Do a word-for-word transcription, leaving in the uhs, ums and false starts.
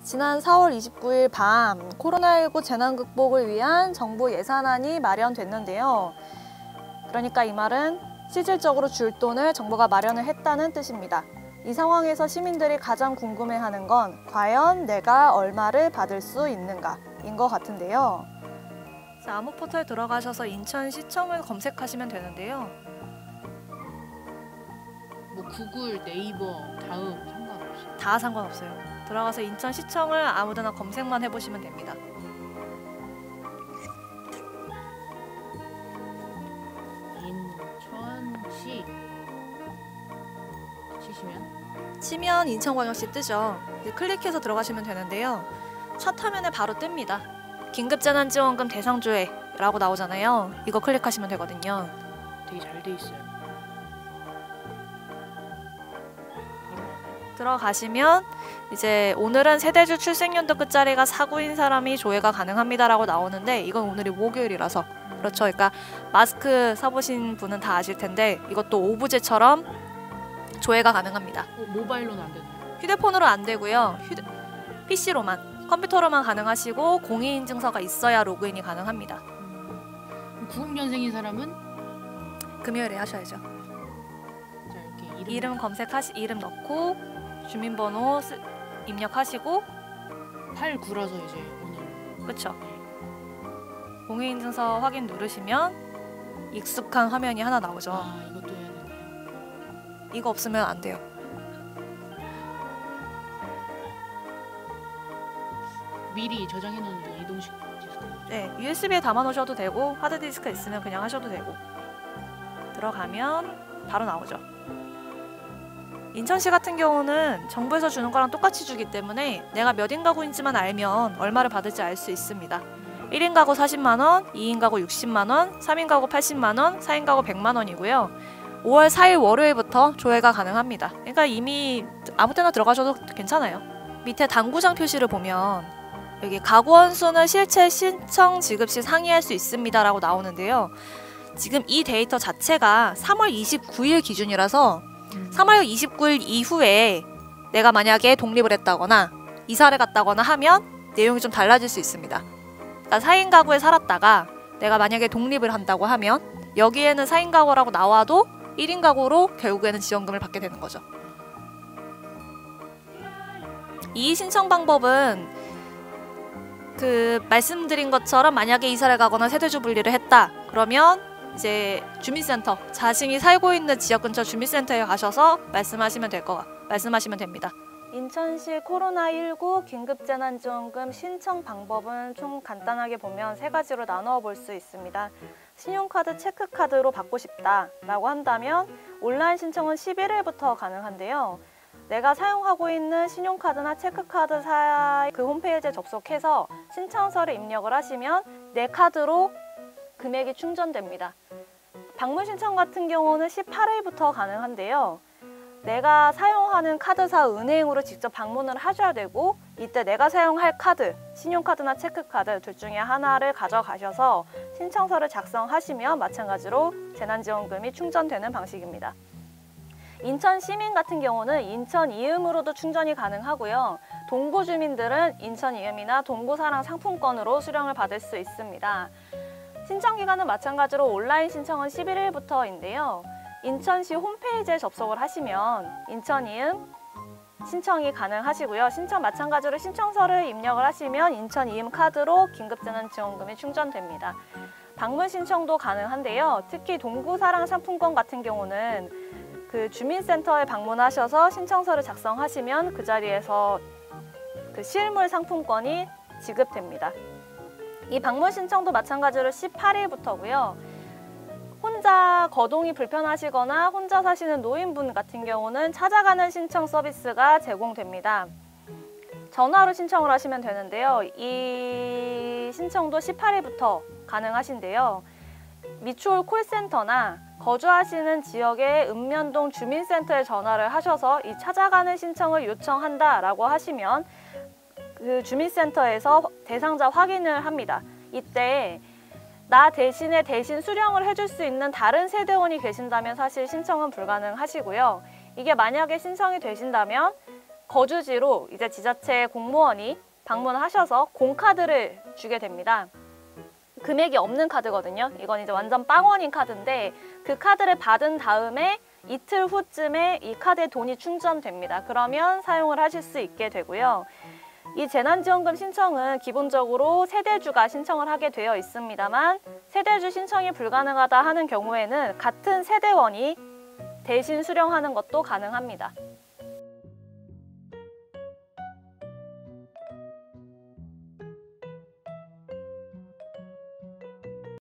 지난 사월 이십구일 밤 코로나십구 재난 극복을 위한 정부 예산안이 마련됐는데요. 그러니까 이 말은 실질적으로 줄 돈을 정부가 마련을 했다는 뜻입니다. 이 상황에서 시민들이 가장 궁금해하는 건 과연 내가 얼마를 받을 수 있는가인 것 같은데요. 자, 아무포털 들어가셔서 인천시청을 검색하시면 되는데요. 뭐 구글, 네이버, 다음 상관없이 다 상관없어요. 들어가서 인천시청을 아무데나 검색만 해보시면 됩니다. 인천시 치시면 치면 인천광역시 뜨죠. 클릭해서 들어가시면 되는데요. 첫 화면에 바로 뜹니다. 긴급재난지원금 대상조회라고 나오잖아요. 이거 클릭하시면 되거든요. 되게 잘 돼 있어요. 들어가시면 이제 오늘은 세대주 출생연도 끝자리가 사구인 사람이 조회가 가능합니다라고 나오는데 이건 오늘이 목요일이라서 그렇죠. 그러니까 마스크 써보신 분은 다 아실 텐데 이것도 오브제처럼 조회가 가능합니다. 어, 모바일로는 안 되나요? 휴대폰으로 안 되고요. 휴대... 피씨로만, 컴퓨터로만 가능하시고 공인인증서가 있어야 로그인이 가능합니다. 음, 구십년생인 사람은 금요일에 하셔야죠. 자, 이렇게 이름, 이름 검색하시, 이름 넣고 주민번호 쓰, 입력하시고 팔구라서 이제 오늘 그쵸. 네. 공인인증서 확인 누르시면 익숙한 화면이 하나 나오죠. 아, 이것도 해야 되나요? 이거 없으면 안 돼요. 미리 저장해 놓는 거 이동식 디스크. 네, 유에스비에 담아 놓으셔도 되고 하드디스크 있으면 그냥 하셔도 되고. 들어가면 바로 나오죠. 인천시 같은 경우는 정부에서 주는 거랑 똑같이 주기 때문에 내가 몇 인 가구인지만 알면 얼마를 받을지 알 수 있습니다. 일 인 가구 사십만 원, 이 인 가구 육십만 원, 삼 인 가구 팔십만 원, 사 인 가구 백만 원이고요. 오월 사일 월요일부터 조회가 가능합니다. 그러니까 이미 아무 때나 들어가셔도 괜찮아요. 밑에 당구장 표시를 보면 여기 가구 원수는 실체 신청 지급 시 상의할 수 있습니다 라고 나오는데요. 지금 이 데이터 자체가 삼월 이십구일 기준이라서 음. 삼월 이십구일 이후에 내가 만약에 독립을 했다거나 이사를 갔다거나 하면 내용이 좀 달라질 수 있습니다. 그러니까 사 인 가구에 살았다가 내가 만약에 독립을 한다고 하면 여기에는 사 인 가구라고 나와도 일 인 가구로 결국에는 지원금을 받게 되는 거죠. 이 신청 방법은 그 말씀드린 것처럼 만약에 이사를 가거나 세대주 분리를 했다 그러면 이제 주민센터, 자신이 살고 있는 지역 근처 주민센터에 가셔서 말씀하시면 될 거, 말씀하시면 됩니다. 인천시 코로나십구 긴급재난지원금 신청 방법은 좀 간단하게 보면 세 가지로 나누어 볼 수 있습니다. 신용카드, 체크카드로 받고 싶다라고 한다면 온라인 신청은 십일일부터 가능한데요. 내가 사용하고 있는 신용카드나 체크카드사 그 홈페이지에 접속해서 신청서를 입력을 하시면 내 카드로 금액이 충전됩니다. 방문 신청 같은 경우는 십팔일부터 가능한데요. 내가 사용하는 카드사 은행으로 직접 방문을 하셔야 되고 이때 내가 사용할 카드, 신용카드나 체크카드 둘 중에 하나를 가져가셔서 신청서를 작성하시면 마찬가지로 재난지원금이 충전되는 방식입니다. 인천 시민 같은 경우는 인천 이음으로도 충전이 가능하고요. 동구 주민들은 인천 이음이나 동구사랑 상품권으로 수령을 받을 수 있습니다. 신청 기간은 마찬가지로 온라인 신청은 십일일부터인데요. 인천시 홈페이지에 접속을 하시면 인천 이음 신청이 가능하시고요. 신청 마찬가지로 신청서를 입력을 하시면 인천 이음 카드로 긴급재난지원금이 충전됩니다. 방문 신청도 가능한데요. 특히 동구사랑 상품권 같은 경우는 그 주민센터에 방문하셔서 신청서를 작성하시면 그 자리에서 그 실물 상품권이 지급됩니다. 이 방문 신청도 마찬가지로 십팔일부터고요. 혼자 거동이 불편하시거나 혼자 사시는 노인분 같은 경우는 찾아가는 신청 서비스가 제공됩니다. 전화로 신청을 하시면 되는데요. 이 신청도 십팔일부터 가능하신데요. 미추홀 콜센터나 거주하시는 지역의 읍면동 주민센터에 전화를 하셔서 이 찾아가는 신청을 요청한다라고 하시면 그 주민센터에서 대상자 확인을 합니다. 이때 나 대신에 대신 수령을 해줄 수 있는 다른 세대원이 계신다면 사실 신청은 불가능하시고요. 이게 만약에 신청이 되신다면 거주지로 이제 지자체 공무원이 방문하셔서 공카드를 주게 됩니다. 금액이 없는 카드거든요. 이건 이제 완전 빵원인 카드인데 그 카드를 받은 다음에 이틀 후쯤에 이 카드에 돈이 충전됩니다. 그러면 사용을 하실 수 있게 되고요. 이 재난지원금 신청은 기본적으로 세대주가 신청을 하게 되어 있습니다만 세대주 신청이 불가능하다 하는 경우에는 같은 세대원이 대신 수령하는 것도 가능합니다.